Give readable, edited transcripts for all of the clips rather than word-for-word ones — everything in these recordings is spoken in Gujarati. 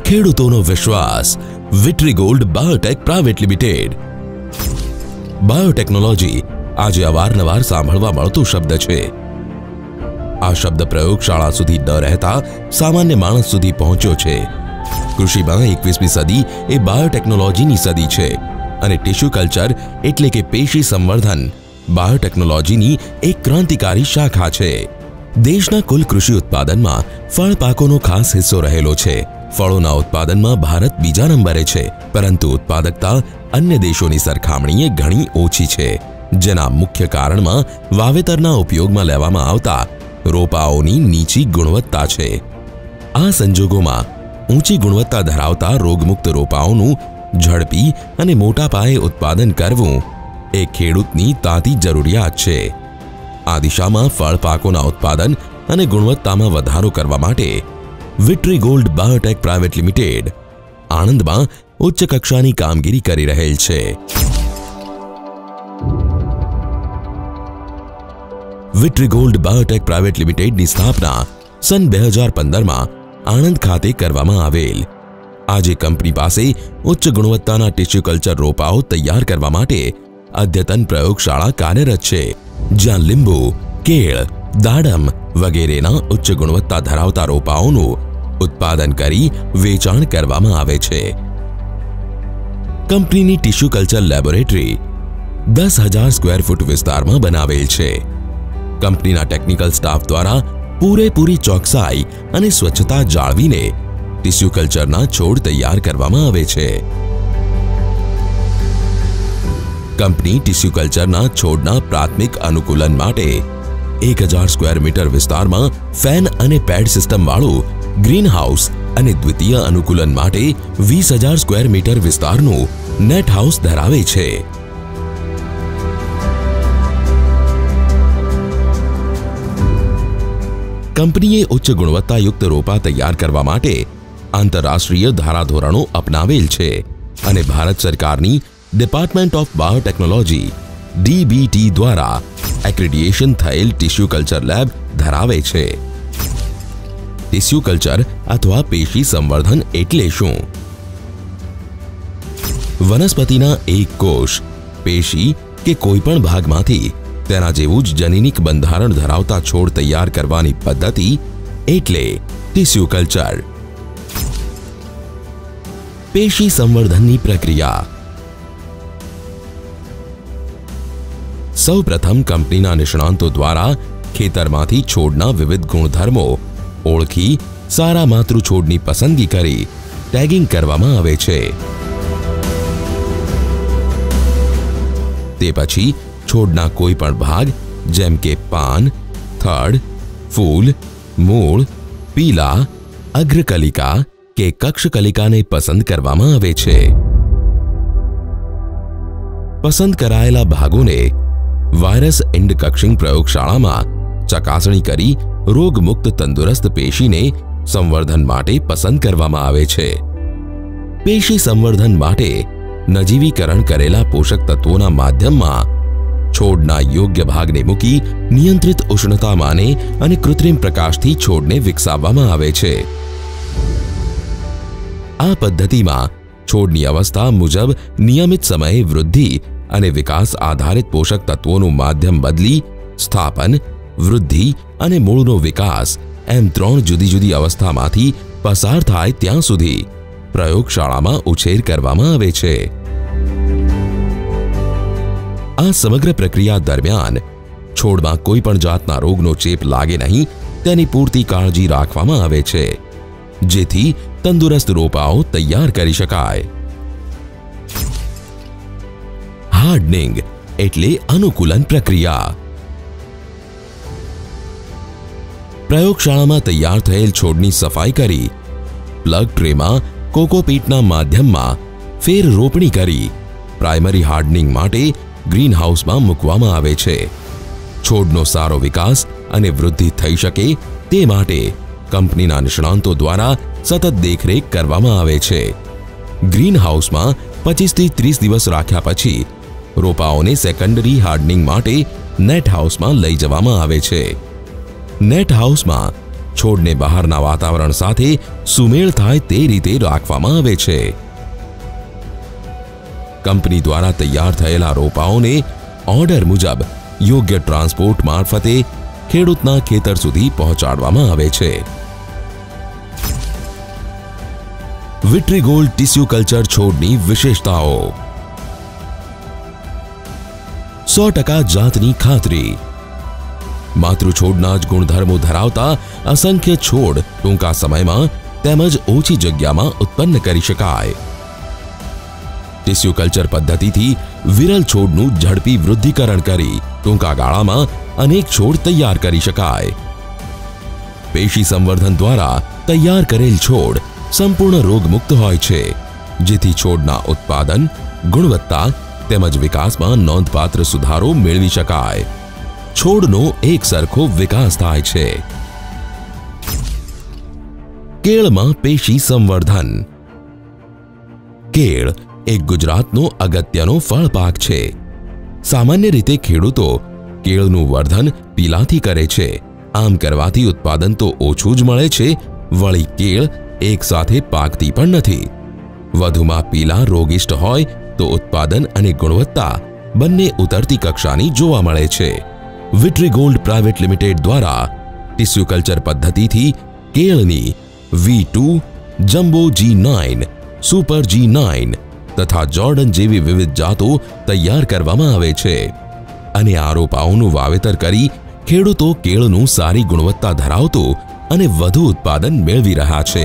ખેડૂતોનો વિશ્વાસ Vitrigold biotech private limited. Biotechnology આજે અવારનવાર સાંભળવા મળતો શબ્દ છે। આ શબ્દ પ્રયોગશાળા સુધી ન રહેતા સામાન્ય માણસ સુધી પહોંચ્યો છે। કૃષિમાં 21મી સદી એ બાયોટેકનોલોજીની સદી છે અને ટિશ્યુ કલ્ચર એટલે કે પેશી સંવર્ધન બાયોટેકનોલોજીની એક ક્રાંતિકારી શાખા છે। દેશના કુલ કૃષિ ઉત્પાદનમાં ફળ પાકોનો ખાસ હિસ્સો રહેલો છે। ફળોના ઉત્પાદનમાં ભારત બીજા નંબરે છે, પરંતુ ઉત્પાદકતા અન્ય દેશોની સરખામણીએ ઘણી ઓછી છે, જેના મુખ્ય કારણમાં વાવેતરના ઉપયોગમાં લેવામાં આવતા રોપાઓની નીચી ગુણવત્તા છે। આ સંજોગોમાં ઊંચી ગુણવત્તા ધરાવતા રોગમુક્ત રોપાઓનું ઝડપી અને મોટા પાયે ઉત્પાદન કરવું એ ખેડૂતની તાતી જરૂરિયાત છે। આ દિશામાં ફળ પાકોના ઉત્પાદન અને ગુણવત્તામાં વધારો કરવા માટે વિટ્રીગોલ્ડ બાયોટેક પ્રાઇવેટ લિમિટેડ આણંદમાં ઉચ્ચ કક્ષાની કામગીરી કરી રહેલ છે। વિટ્રીગોલ્ડ બાયોટેક પ્રાઇવેટ લિમિટેડની સ્થાપના સન 2015માં આણંદ ખાતે કરવામાં આવેલ। આજે કંપની પાસે ઉચ્ચ ગુણવત્તાના ટિશ્યુ કલ્ચર રોપાઓ તૈયાર કરવા માટે અદ્યતન પ્રયોગશાળા કાર્યરત છે, જ્યાં લીંબુ, કેળ, દાડમ વગેરેના ઉચ્ચ ગુણવત્તા ધરાવતા રોપાઓનું ઉત્પાદન કરી વેચાણ કરવામાં આવે છે। કંપનીની tissue culture laboratory 10,000 square foot વિસ્તારમાં બનાવેલ છે। કંપનીના ટેકનિકલ સ્ટાફ દ્વારા પૂરેપૂરી ચોકસાઈ અને સ્વચ્છતા જાળવીને ટિશ્યુ કલ્ચરના છોડ તૈયાર કરવામાં આવે છે। કંપની ટિશ્યુ કલ્ચરના છોડના પ્રાથમિક અનુકૂલન માટે 1,000 સ્ક્વેર મીટર વિસ્તારમાં ફેન અને પેડ સિસ્ટમ વાળું ગ્રીન હાઉસ અને દ્વિતીય અનુકૂલન માટે 20,000 સ્ક્વેર મીટર વિસ્તારનું નેટ હાઉસ ધરાવે છે। કંપનીએ ઉચ્ચ ગુણવત્તાયુક્ત રોપા તૈયાર કરવા માટે આંતરરાષ્ટ્રીય ધારાધોરણો અપનાવેલ છે અને ભારત સરકારની ડિપાર્ટમેન્ટ ઓફ બાયોટેકનોલોજી DBT દ્વારા એક્રેડિટેશન થયેલ ટિશ્યુ કલ્ચર લેબ ધરાવે છે। ટિશ્યુ કલ્ચર અથવા પેશી સંવર્ધન એટલે શું? વનસ્પતિના એક કોષ, પેશી કે કોઈપણ ભાગમાંથી તેના જેવું જ જનીનિક બંધારણ ધરાવતા છોડ તૈયાર કરવાની પદ્ધતિ એટલે ટિશ્યુ કલ્ચર। પેશી સંવર્ધનની પ્રક્રિયા સૌપ્રથમ કંપનીના નિષ્ણાંતો દ્વારા ખેતરમાંથી છોડના વિવિધ ગુણધર્મો ઓળખી સારા માતૃ છોડની પસંદગી કરી ટેગિંગ કરવામાં આવે છે। તે પછી છોડના કોઈ પણ ભાગ જેમ કે પાન, થડ, ફૂલ, મૂળ, પીલા, અગ્રકલિકા કે કક્ષકલિકાને પસંદ કરવામાં આવે છે। પસંદ કરાયેલા ભાગોને વાયરસ ઇન્ડકક્ષિંગ પ્રયોગશાળામાં ચકાસણી કરી રોગમુક્ત તંદુરસ્ત પેશીને સંવર્ધન માટે પસંદ કરવામાં આવે છે। પેશી સંવર્ધન માટે નજીવીકરણ કરેલા પોષક તત્વોના માધ્યમમાં છોડના યોગ્ય ભાગને મૂકી નિયંત્રિત ઉષ્ણતામાને અને કૃત્રિમ પ્રકાશથી છોડને વિકસાવવામાં આવે છે। આ પદ્ધતિમાં છોડની અવસ્થા મુજબ નિયમિત સમયે વૃદ્ધિ અને વિકાસ આધારિત પોષક તત્વોનું માધ્યમ બદલી સ્થાપન, વૃદ્ધિ અને મૂળનો વિકાસ એમ 3 જુદી જુદી અવસ્થામાંથી પસાર થાય ત્યાં સુધી પ્રયોગશાળામાં ઉછેર કરવામાં આવે છે। આ સમગ્ર પ્રક્રિયા દરમિયાન છોડમાં કોઈ પણ જાતના રોગનો ચેપ લાગે નહીં તેની પૂરતી કાળજી રાખવામાં આવે છે, જેથી તંદુરસ્ત રોપાઓ તૈયાર કરી શકાય। હાર્ડનિંગ એટલે અનુકૂલન પ્રક્રિયા। પ્રયોગશાળામાં તૈયાર થયેલ છોડની સફાઈ કરી પ્લગ ટ્રેમાં કોકોપીટના માધ્યમમાં ફેર રોપણી કરી પ્રાઇમરી હાર્ડનિંગ માટે ગ્રીન હાઉસમાં મૂકવામાં આવે છે। છોડનો સારો વિકાસ અને વૃદ્ધિ થઈ શકે તે માટે કંપનીના નિષ્ણાંતો દ્વારા સતત દેખરેખ કરવામાં આવે છે। ગ્રીન હાઉસમાં 25 થી 30 દિવસ રાખ્યા પછી રોપાઓને સેકન્ડરી હાર્ડનિંગ માટે નેટ હાઉસમાં લઈ જવામાં આવે છે। નેટ હાઉસમાં છોડને બહારના વાતાવરણ સાથે સુમેળ થાય તે રીતે રાખવામાં આવે છે. કંપની દ્વારા તૈયાર થયેલા રોપાઓને ઓર્ડર મુજબ યોગ્ય ટ્રાન્સપોર્ટ મારફતે ખેડૂતના ખેતર સુધી પહોંચાડવામાં આવે છે. વિટ્રીગોલ્ડ ટિશ્યુ કલ્ચર છોડની વિશેષતાઓ. 100% જાતની ખાતરી. માતૃછોડના જ ગુણધર્મો ધરાવતા અસંખ્ય છોડ ટૂંકા સમયમાં તેમજ ઓછી જગ્યામાં ઉત્પન્ન કરી શકાય. ટિશ્યુ કલ્ચર પદ્ધતિથી વિરલ છોડનું ઝડપી વૃદ્ધિકરણ કરી ટૂંકા ગાળામાં અનેક છોડ તૈયાર કરી શકાય. પેશી સંવર્ધન દ્વારા તૈયાર કરેલ છોડ સંપૂર્ણ રોગમુક્ત હોય છે, જેથી છોડના ઉત્પાદન, ગુણવત્તા તેમજ વિકાસમાં નોંધપાત્ર સુધારો મેળવી શકાય. છોડનો એક સરખો વિકાસ થાય છે. કેળમાં પેશી સંવર્ધન. કેળ એક ગુજરાતનો અગત્યનો ફળ પાક છે. સામાન્ય રીતે ખેડૂતો કેળનું વર્ધન પીલાથી કરે છે. આમ કરવાથી ઉત્પાદન તો ઓછું જ મળે છે, વળી કેળ એક સાથે પાકતી પણ નથી. વધુમાં પીલા રોગિષ્ટ હોય તો ઉત્પાદન અને ગુણવત્તા બંને ઉતરતી કક્ષાની જોવા મળે છે. વિટ્રીગોલ્ડ પ્રાઇવેટ લિમિટેડ દ્વારા ટિશ્યુ કલ્ચર પદ્ધતિથી કેળની V2, jumbo G9, super G9 તથા જોર્ડન જેવી વિવિધ જાતો તૈયાર કરવામાં આવે છે અને આ રોપાઓનું વાવેતર કરી ખેડૂતો કેળનું સારી ગુણવત્તા ધરાવતું અને વધુ ઉત્પાદન મેળવી રહ્યા છે.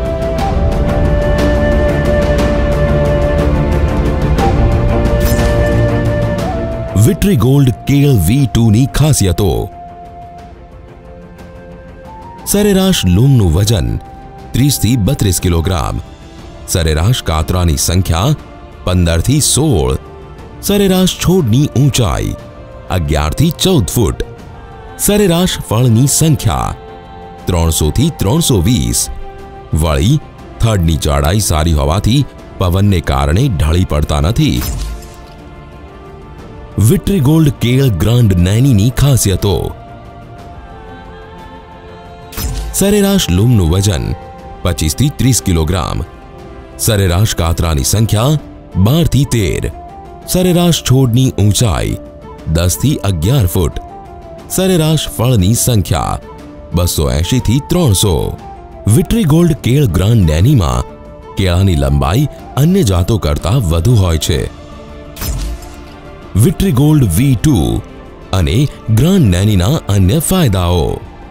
વિટ્રીગોલ્ડ કેળ V2ની ખાસિયતો. સરેરાશ લૂમનું વજન 30 થી 32 કિલોગ્રામ. સરેરાશ કાતરાની સંખ્યા 15 થી 16. સરેરાશ છોડની ઊંચાઈ 11 થી 14 ફૂટ. સરેરાશ ફળની સંખ્યા 300 થી 320. વળી થડની જાડાઈ સારી હોવાથી પવનને કારણે ઢળી પડતા નથી. વિટ્રીગોલ્ડ કેળ ગ્રાન્ડ નેનીની ખાસિયતો. સરેરાશ લૂમનું વજન 25 થી 30 કિલોગ્રામ. સરેરાશ કાતરાની સંખ્યા 12 થી 13. સરેરાશ છોડની ઊંચાઈ 10 થી 11 ફૂટ. સરેરાશ ફળની સંખ્યા 280 થી 300. વિટ્રીગોલ્ડ કેળ ગ્રાન્ડ નેનીમાં કેળાની લંબાઈ અન્ય જાતો કરતાં વધુ હોય છે. વિટ્રીગોલ્ડ V2 અને ગ્રાન્ડ નેનીના અન્ય ફાયદાઓ.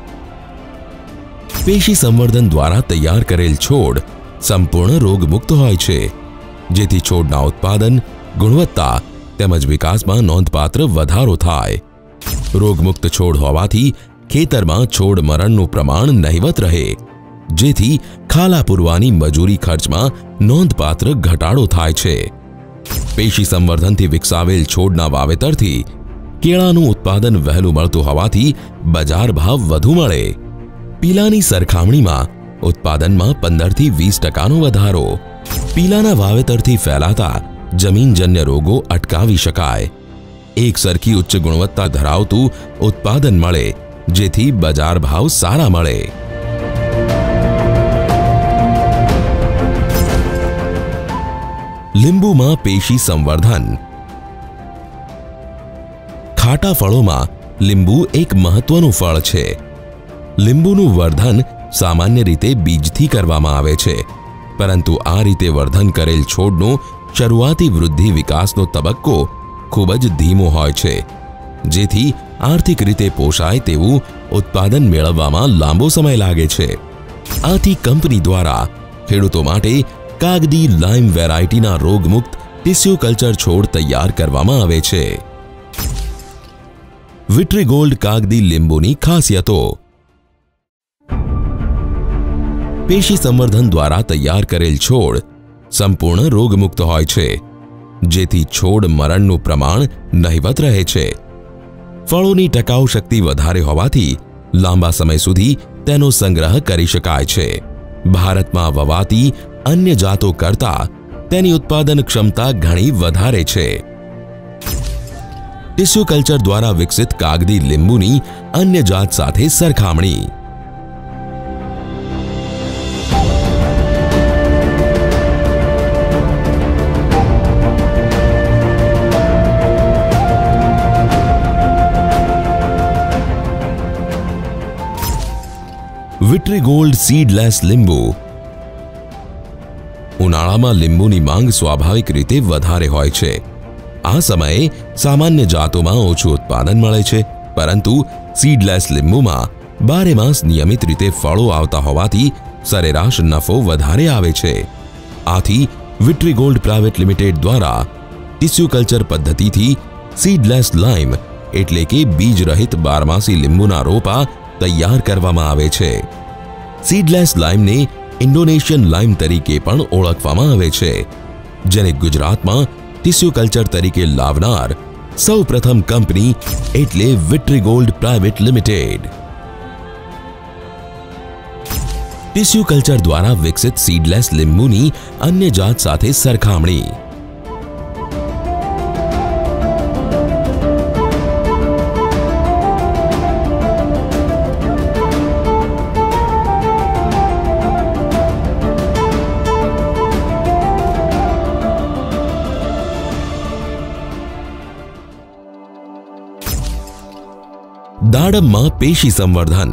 પેશી સંવર્ધન દ્વારા તૈયાર કરેલ છોડ સંપૂર્ણ રોગમુક્ત હોય છે, જેથી છોડના ઉત્પાદન, ગુણવત્તા તેમજ વિકાસમાં નોંધપાત્ર વધારો થાય. રોગમુક્ત છોડ હોવાથી ખેતરમાં છોડ મરણનું પ્રમાણ નહિવત રહે, જેથી ખાલા પૂરવાની મજૂરી ખર્ચમાં નોંધપાત્ર ઘટાડો થાય છે. પેશી સંવર્ધનથી વિકસાવેલ છોડના વાવેતરથી કેળાનું ઉત્પાદન વહેલું મળતું હોવાથી બજાર ભાવ વધુ મળે. પીલાની સરખામણીમાં ઉત્પાદનમાં 15 થી 20% વધારો. પીલાના વાવેતરથી ફેલાતા જમીનજન્ય રોગો અટકાવી શકાય. એક સરખી ઉચ્ચ ગુણવત્તા ધરાવતું ઉત્પાદન મળે, જેથી બજાર ભાવ સારા મળે. લીંબુમાં પેશી સંવર્ધન. ખાટા ફળોમાં લીંબુ એક મહત્વનું ફળ છે. લીંબુનું વર્ધન સામાન્ય રીતે બીજથી કરવામાં આવે છે, પરંતુ આ રીતે વર્ધન કરેલ છોડનો શરૂઆતી વૃદ્ધિ વિકાસનો તબક્કો ખૂબ જ ધીમો હોય છે, જેથી આર્થિક રીતે પોષાય તેવું ઉત્પાદન મેળવવામાં લાંબો સમય લાગે છે. આથી કંપની દ્વારા ખેડૂતો માટે કાગદી લાઇમ વેરાયટીના રોગમુક્ત ટિશ્યુ કલ્ચર છોડ તૈયાર કરવામાં આવે છે. વિટ્રીગોલ્ડ કાગદી લીંબુની ખાસિયતો. પેશી સંવર્ધન દ્વારા તૈયાર કરેલ છોડ સંપૂર્ણ રોગમુક્ત હોય છે, જેથી છોડ મરણનું પ્રમાણ નહિવત રહે છે. ફળોની ટકાઉ શક્તિ વધારે હોવાથી લાંબા સમય સુધી તેનો સંગ્રહ કરી શકાય છે. ભારતમાં વવાતી અન્ય જાતો કરતાં તેની ઉત્પાદન ક્ષમતા ઘણી વધારે છે. ટિશ્યુ કલ્ચર દ્વારા વિકસિત કાગદી લીંબુની અન્ય જાત સાથે સરખામણી. વિટ્રીગોલ્ડ સીડલેસ લીંબુ. ઉનાળામાં લીંબુની માંગ સ્વાભાવિક રીતે વધારે હોય છે. આ સમયે સામાન્ય જાતોમાં ઓછું ઉત્પાદન મળે છે, પરંતુ સીડલેસ લીંબુમાં 12 માસ નિયમિત રીતે ફળો આવતા હોવાથી સરેરાશ નફો વધારે આવે છે. આથી વિટ્રીગોલ્ડ પ્રાઇવેટ લિમિટેડ દ્વારા ટિશ્યુ કલ્ચર પદ્ધતિથી સીડલેસ લાઇમ એટલે કે બીજ રહિત 12માસી લીંબુના રોપા તૈયાર કરવામાં આવે છે. સીડલેસ લાઇમને ઇન્ડોનેશિયન લાઇમ તરીકે પણ ઓળખવામાં આવે છે, જેને ગુજરાતમાં ટિશ્યુ કલ્ચર તરીકે લાવનાર સૌપ્રથમ કંપની એટલે Vitrigold private limited. Tissue culture દ્વારા વિકસિત સીડલેસ લીંબુની અન્ય જાત સાથે સરખામણી. દાડમમાં પેશી સંવર્ધન.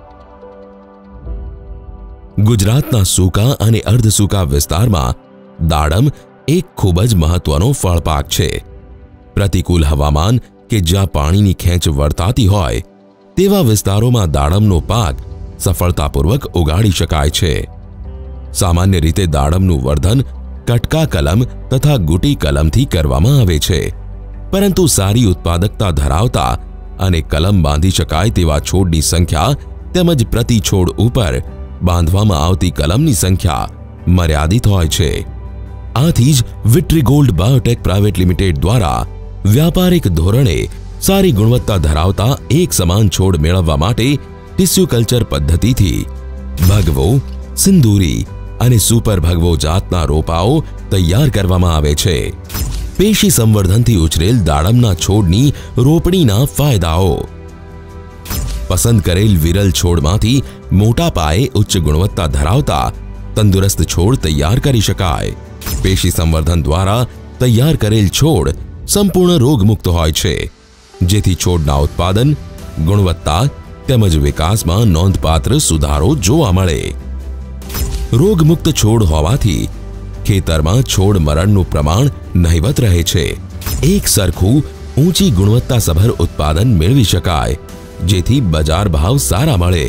ગુજરાતના સૂકા અને અર્ધસૂકા વિસ્તારમાં દાડમ એક ખૂબ જ મહત્વનો ફળપાક છે. પ્રતિકૂળ હવામાન કે જ્યાં પાણીની ખેંચ વર્તાતી હોય તેવા વિસ્તારોમાં દાડમનો પાક સફળતાપૂર્વક ઉગાડી શકાય છે. સામાન્ય રીતે દાડમનું વર્ધન કટકા કલમ તથા ગુટી કલમથી કરવામાં આવે છે, પરંતુ સારી ઉત્પાદકતા ધરાવતા અને કલમ બાંધી શકાય તેવા છોડની સંખ્યા તેમજ પ્રતિ છોડ ઉપર બાંધવામાં આવતી કલમની સંખ્યા મર્યાદિત હોય છે. આથી જ વિટ્રીગોલ્ડ બાયોટેક પ્રાઇવેટ લિમિટેડ દ્વારા વ્યાપારિક ધોરણે સારી ગુણવત્તા ધરાવતા એક સમાન છોડ મેળવવા માટે ટિશ્યુ કલ્ચર પદ્ધતિથી ભગવો, સિંદૂરી અને સુપર ભગવો જાતના રોપાઓ તૈયાર કરવામાં આવે છે. પેશી સંવર્ધનથી ઉછરેલ દાડમના છોડની રોપણીના ફાયદાઓ. પસંદ કરેલ વિરલ છોડમાંથી મોટા પાયે ઉચ્ચ ગુણવત્તા ધરાવતા તંદુરસ્ત છોડ તૈયાર કરી શકાય. પેશી સંવર્ધન દ્વારા તૈયાર કરેલ છોડ સંપૂર્ણ રોગમુક્ત હોય છે, જેથી છોડના ઉત્પાદન, ગુણવત્તા તેમજ વિકાસમાં નોંધપાત્ર સુધારો જોવા મળે. રોગમુક્ત છોડ હોવાથી ખેતરમાં છોડ મરણનું પ્રમાણ નહિવત રહે છે. એક સરખું ઊંચી ગુણવત્તાસભર ઉત્પાદન મેળવી શકાય, જેથી બજાર ભાવ સારા મળે.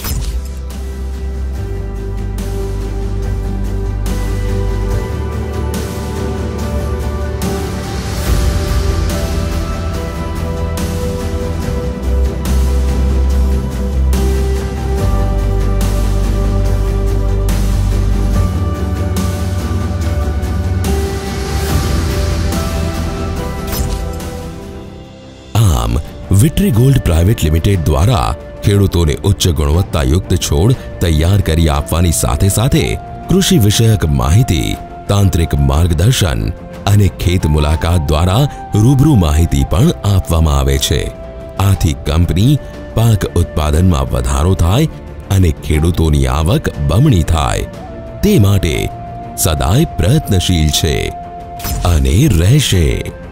વિટ્રીગોલ્ડ પ્રાઇવેટ લિમિટેડ દ્વારા ખેડૂતોને ઉચ્ચ ગુણવત્તાયુક્ત છોડ તૈયાર કરી આપવાની સાથે સાથે કૃષિ વિષયક માહિતી, તાંત્રિક માર્ગદર્શન અને ખેત મુલાકાત દ્વારા રૂબરૂ માહિતી પણ આપવામાં આવે છે. આથી કંપની પાક ઉત્પાદનમાં વધારો થાય અને ખેડૂતોની આવક બમણી થાય તે માટે સદાય પ્રયત્નશીલ છે અને રહેશે.